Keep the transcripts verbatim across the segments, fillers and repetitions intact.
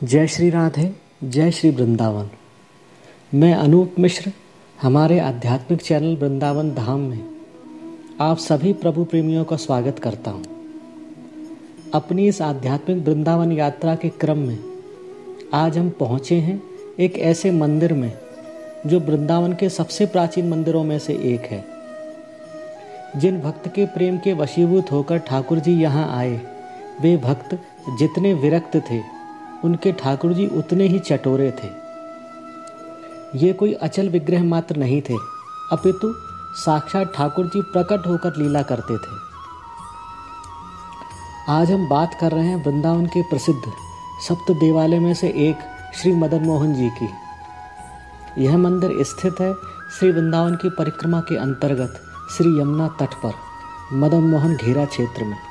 जय श्री राधे, जय श्री वृंदावन। मैं अनूप मिश्र हमारे आध्यात्मिक चैनल वृंदावन धाम में आप सभी प्रभु प्रेमियों का स्वागत करता हूँ। अपनी इस आध्यात्मिक वृंदावन यात्रा के क्रम में आज हम पहुँचे हैं एक ऐसे मंदिर में जो वृंदावन के सबसे प्राचीन मंदिरों में से एक है। जिन भक्त के प्रेम के वशीभूत होकर ठाकुर जी यहाँ आए, वे भक्त जितने विरक्त थे उनके ठाकुर जी उतने ही चटोरे थे। ये कोई अचल विग्रह मात्र नहीं थे, अपितु साक्षात ठाकुर जी प्रकट होकर लीला करते थे। आज हम बात कर रहे हैं वृंदावन के प्रसिद्ध सप्त देवालय में से एक श्री मदन मोहन जी की। यह मंदिर स्थित है श्री वृंदावन की परिक्रमा के अंतर्गत श्री यमुना तट पर मदन मोहन घेरा क्षेत्र में।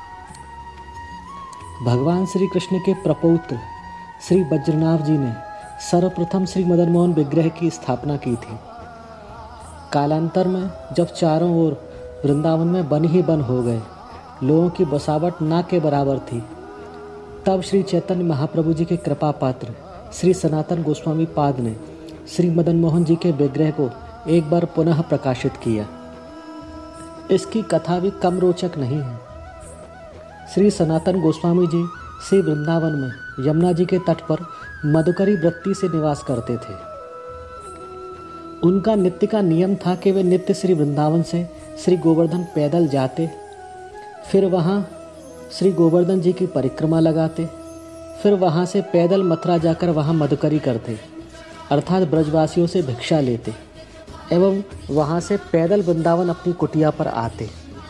भगवान श्री कृष्ण के प्रपौत्र श्री बज्रनाभ जी ने सर्वप्रथम श्री मदन मोहन विग्रह की स्थापना की थी। कालांतर में जब चारों ओर वृंदावन में वन ही वन हो गए, लोगों की बसावट ना के बराबर थी, तब श्री चैतन्य महाप्रभु जी के कृपा पात्र श्री सनातन गोस्वामी पाद ने श्री मदन मोहन जी के विग्रह को एक बार पुनः प्रकाशित किया। इसकी कथा भी कम रोचक नहीं है। श्री सनातन गोस्वामी जी श्री वृंदावन में यमुना जी के तट पर मधुकरी वृत्ति से निवास करते थे। उनका नित्य का नियम था कि वे नित्य श्री वृंदावन से श्री गोवर्धन पैदल जाते, फिर वहाँ श्री गोवर्धन जी की परिक्रमा लगाते, फिर वहाँ से पैदल मथुरा जाकर वहाँ मधुकरी करते, अर्थात ब्रजवासियों से भिक्षा लेते एवं वहाँ से पैदल वृंदावन अपनी कुटिया पर आते।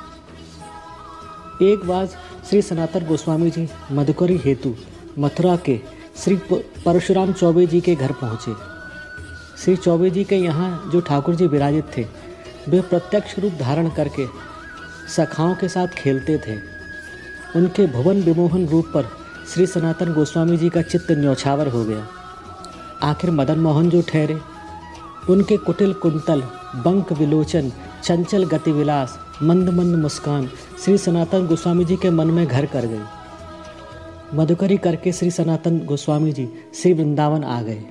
एक बार श्री सनातन गोस्वामी जी मधुकरी हेतु मथुरा के श्री परशुराम चौबे जी के घर पहुँचे। श्री चौबे जी के यहाँ जो ठाकुर जी विराजित थे, वे प्रत्यक्ष रूप धारण करके सखाओं के साथ खेलते थे। उनके भुवन विमोहन रूप पर श्री सनातन गोस्वामी जी का चित्त न्यौछावर हो गया। आखिर मदन मोहन जो ठहरे, उनके कुटिल कुंतल, बंक विलोचन, चंचल गतिविलास, मंद मंद मुस्कान श्री सनातन गोस्वामी जी के मन में घर कर गई। मधुकरी करके श्री सनातन गोस्वामी जी श्री वृंदावन आ गए।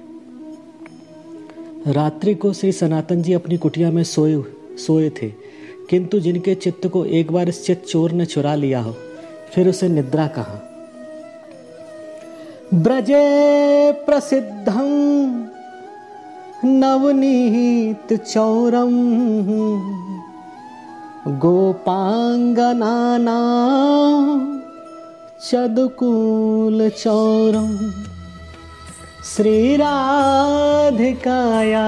रात्रि को श्री सनातन जी अपनी कुटिया में सोए सोए थे, किंतु जिनके चित्त को एक बार इस चित्त चोर ने चुरा लिया हो, फिर उसे निद्रा कहाँ। ब्रजे प्रसिद्धं नवनीत चौरम गोपांगनाना चदकुल चौरम श्रीराधिकाया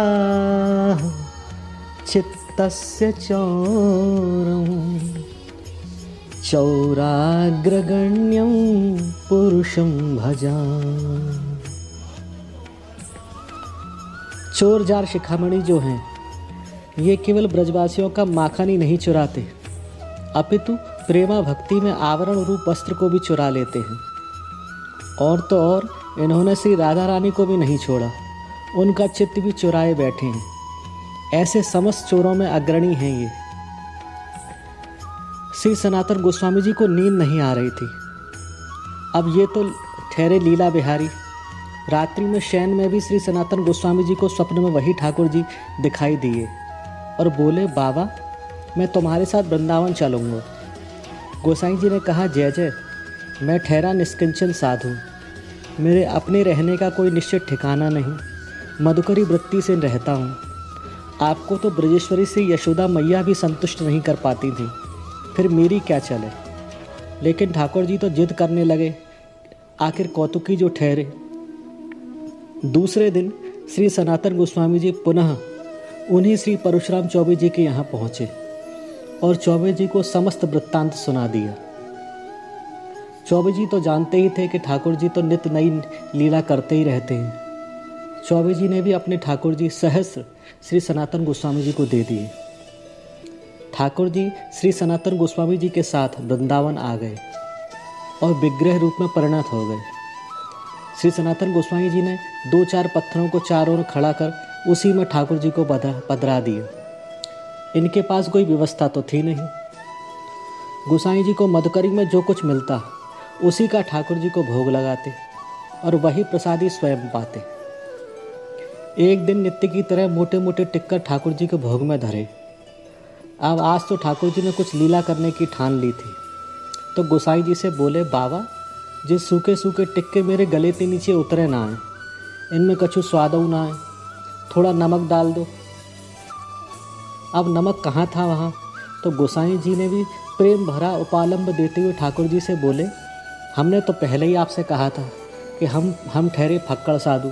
चित्तस्य चौरम चौराग्रगण्यं पुरुषं भजा। चोर जार शिखामणि जो हैं, ये केवल ब्रजवासियों का माखन ही नहीं चुराते, अपितु प्रेमा भक्ति में आवरण रूप वस्त्र को भी चुरा लेते हैं। और तो और इन्होंने श्री राधा रानी को भी नहीं छोड़ा, उनका चित्त भी चुराए बैठे हैं। ऐसे समस्त चोरों में अग्रणी हैं ये। श्री सनातन गोस्वामी जी को नींद नहीं आ रही थी। अब ये तो ठहरे लीला बिहारी, रात्रि में शयन में भी श्री सनातन गोस्वामी जी को स्वप्न में वही ठाकुर जी दिखाई दिए और बोले, बाबा मैं तुम्हारे साथ वृंदावन चलूँगा। गोसाई जी ने कहा, जय जय, मैं ठहरा निष्किंचन साधु, मेरे अपने रहने का कोई निश्चित ठिकाना नहीं, मधुकरी वृत्ति से रहता हूँ। आपको तो ब्रजेश्वरी से यशोदा मैया भी संतुष्ट नहीं कर पाती थी, फिर मेरी क्या चले। लेकिन ठाकुर जी तो जिद करने लगे, आखिर कौतुकी जो ठहरे। दूसरे दिन श्री सनातन गोस्वामी जी पुनः उन्हीं श्री परशुराम चौबे जी के यहाँ पहुँचे और चौबे जी को समस्त वृत्तांत सुना दिया। चौबे जी तो जानते ही थे कि ठाकुर जी तो नित्य नई लीला करते ही रहते हैं। चौबे जी ने भी अपने ठाकुर जी सहस्र श्री सनातन गोस्वामी जी को दे दिए। ठाकुर जी श्री सनातन गोस्वामी जी के साथ वृंदावन आ गए और विग्रह रूप में परिणत हो गए। श्री सनातन गोस्वामी जी ने दो चार पत्थरों को चारों ओर खड़ा कर उसी में ठाकुर जी को पधरा दिया। इनके पास कोई व्यवस्था तो थी नहीं। गोसाई जी को मधुकरी में जो कुछ मिलता उसी का ठाकुर जी को भोग लगाते और वही प्रसादी स्वयं पाते। एक दिन नित्य की तरह मोटे मोटे टिक्कर ठाकुर जी के भोग में धरे। अब आज तो ठाकुर जी ने कुछ लीला करने की ठान ली थी, तो गोसाई जी से बोले, बाबा जे सूखे सूखे टिक्के मेरे गले के नीचे उतरे ना आए, इनमें कछु स्वादऊ ना आए, थोड़ा नमक डाल दो। अब नमक कहाँ था वहाँ, तो गोसाई जी ने भी प्रेम भरा उपालंब देते हुए ठाकुर जी से बोले, हमने तो पहले ही आपसे कहा था कि हम हम ठहरे फक्कड़ साधु,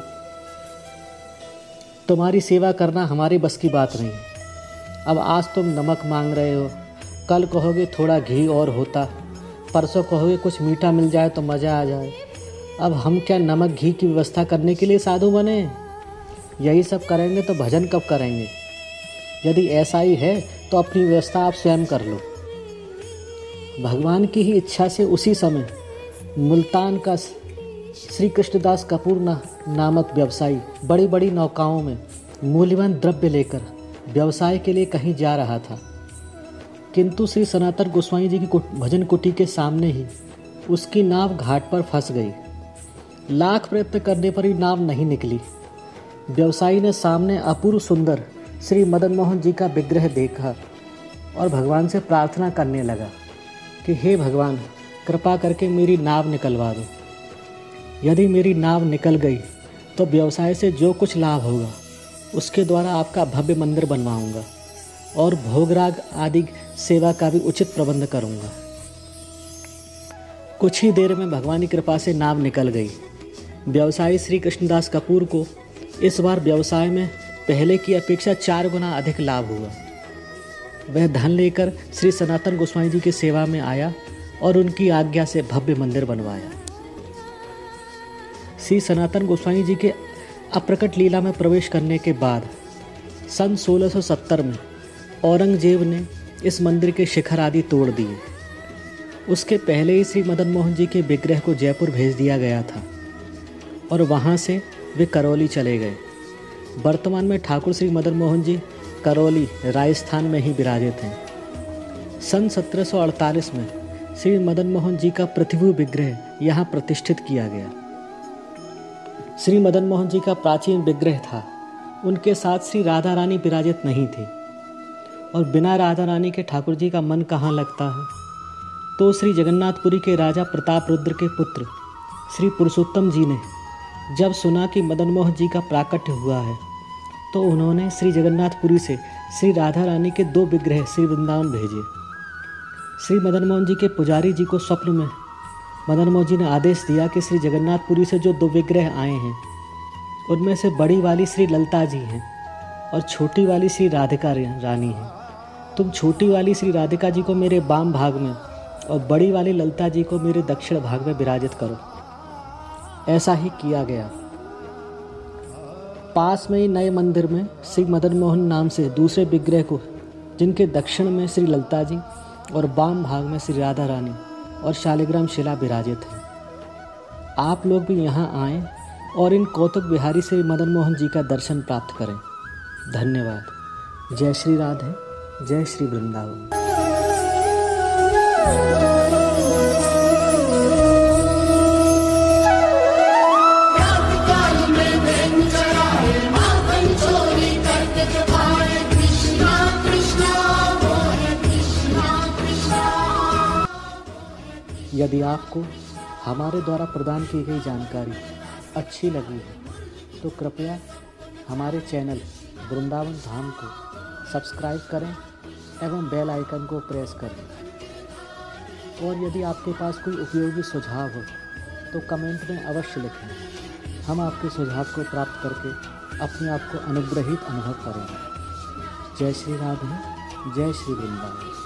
तुम्हारी सेवा करना हमारे बस की बात नहीं। अब आज तुम नमक मांग रहे हो, कल कहोगे थोड़ा घी और होता, परसों कहोगे कुछ मीठा मिल जाए तो मज़ा आ जाए। अब हम क्या नमक घी की व्यवस्था करने के लिए साधु बने? यही सब करेंगे तो भजन कब करेंगे? यदि ऐसा ही है तो अपनी व्यवस्था आप स्वयं कर लो। भगवान की ही इच्छा से उसी समय मुल्तान का श्री कृष्णदास कपूर ना, नामक व्यवसायी बड़ी बड़ी नौकाओं में मूल्यवान द्रव्य लेकर व्यवसाय के लिए कहीं जा रहा था, किंतु श्री सनातन गोस्वामी जी की भजन कुटी के सामने ही उसकी नाव घाट पर फंस गई। लाख प्रयत्न करने पर भी नाव नहीं निकली। व्यवसायी ने सामने अपूर्व सुंदर श्री मदन मोहन जी का विग्रह देखा और भगवान से प्रार्थना करने लगा कि हे भगवान, कृपा करके मेरी नाव निकलवा दो। यदि मेरी नाव निकल गई तो व्यवसाय से जो कुछ लाभ होगा उसके द्वारा आपका भव्य मंदिर बनवाऊंगा और भोगराग आदि सेवा का भी उचित प्रबंध करूंगा। कुछ ही देर में भगवान की कृपा से नाव निकल गई। व्यवसायी श्री कृष्णदास कपूर को इस बार व्यवसाय में पहले की अपेक्षा चार गुना अधिक लाभ हुआ। वह धन लेकर श्री सनातन गोस्वामी जी की सेवा में आया और उनकी आज्ञा से भव्य मंदिर बनवाया। श्री सनातन गोस्वामी जी के अप्रकट लीला में प्रवेश करने के बाद सन सोलह सौ सत्तर में औरंगजेब ने इस मंदिर के शिखर आदि तोड़ दिए। उसके पहले ही श्री मदन मोहन जी के विग्रह को जयपुर भेज दिया गया था और वहाँ से वे करौली चले गए। वर्तमान में ठाकुर श्री मदन मोहन जी करौली राजस्थान में ही विराजित हैं। सन सत्रह सौ अड़तालीस में श्री मदन मोहन जी का पृथ्वी विग्रह यहाँ प्रतिष्ठित किया गया। श्री मदन मोहन जी का प्राचीन विग्रह था, उनके साथ श्री राधा रानी विराजित नहीं थी और बिना राधा रानी के ठाकुर जी का मन कहाँ लगता है। तो श्री जगन्नाथपुरी के राजा प्रताप रुद्र के पुत्र श्री पुरुषोत्तम जी ने जब सुना कि मदन मोहन जी का प्राकट्य हुआ है तो उन्होंने श्री जगन्नाथपुरी से श्री राधा रानी के दो विग्रह श्री वृंदावन भेजे। श्री मदन मोहन जी के पुजारी जी को स्वप्न में मदन मोहन जी ने आदेश दिया कि श्री जगन्नाथपुरी से जो दो विग्रह आए हैं उनमें से बड़ी वाली श्री ललिता जी हैं और छोटी वाली श्री राधिका रानी हैं। तुम छोटी वाली श्री राधिका जी को मेरे बाम भाग में और बड़ी वाली ललिता जी को मेरे दक्षिण भाग में विराजित करो। ऐसा ही किया गया। पास में ही नए मंदिर में श्री मदन मोहन नाम से दूसरे विग्रह को, जिनके दक्षिण में श्री ललिता जी और वाम भाग में श्री राधा रानी और शालिग्राम शिला विराजित है। आप लोग भी यहाँ आएं और इन कौतुक बिहारी श्री मदन मोहन जी का दर्शन प्राप्त करें। धन्यवाद। जय श्री राधे, जय श्री वृंदावन। यदि आपको हमारे द्वारा प्रदान की गई जानकारी अच्छी लगी है तो कृपया हमारे चैनल वृंदावन धाम को सब्सक्राइब करें एवं बेल आइकन को प्रेस करें। और यदि आपके पास कोई उपयोगी सुझाव हो तो कमेंट में अवश्य लिखें। हम आपके सुझाव को प्राप्त करके अपने आप को अनुग्रहित अनुभव करेंगे। जय श्री राधे, जय श्री वृंदावन।